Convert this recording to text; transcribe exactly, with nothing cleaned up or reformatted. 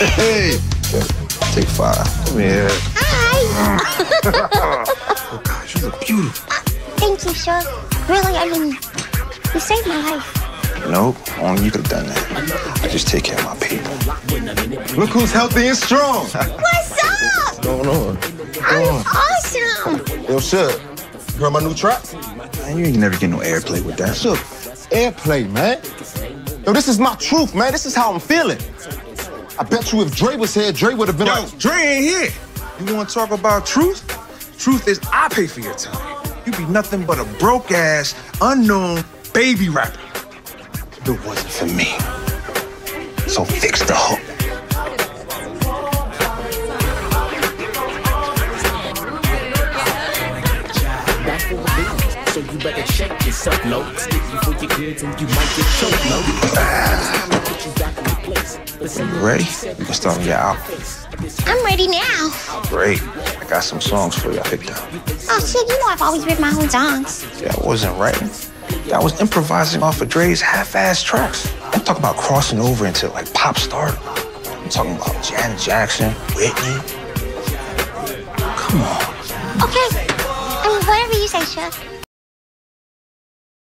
Hey! Take five. Come here. Hi! Oh, gosh, you look beautiful. Uh, thank you, sir. Really, I mean, you saved my life. Nope, only you could have done that. I just take care of my people. Look who's healthy and strong. What's up? What's going on? I'm awesome. Yo, Shug, you heard my new track? Man, you ain't never get no airplay with that. Shug, airplay, man. Yo, this is my truth, man. This is how I'm feeling. I bet you if Dre was here, Dre would have been Yo, like... Dre ain't here. You want to talk about truth? Truth is I pay for your time. You be nothing but a broke-ass, unknown baby rapper. It wasn't for me. So fix the hook. So you better check yourself, no. Stick you for your goods and you might get choked, no. You ready? You can start on your album. I'm ready now. Great. I got some songs for you I picked out. Oh, shit, you know I've always written my own songs. Yeah, I wasn't writing. I was improvising off of Dre's half-ass tracks. I'm talking about crossing over into like pop stardom. I'm talking about Janet Jackson, Whitney. Come on. Okay. I mean, whatever you say, Chuck.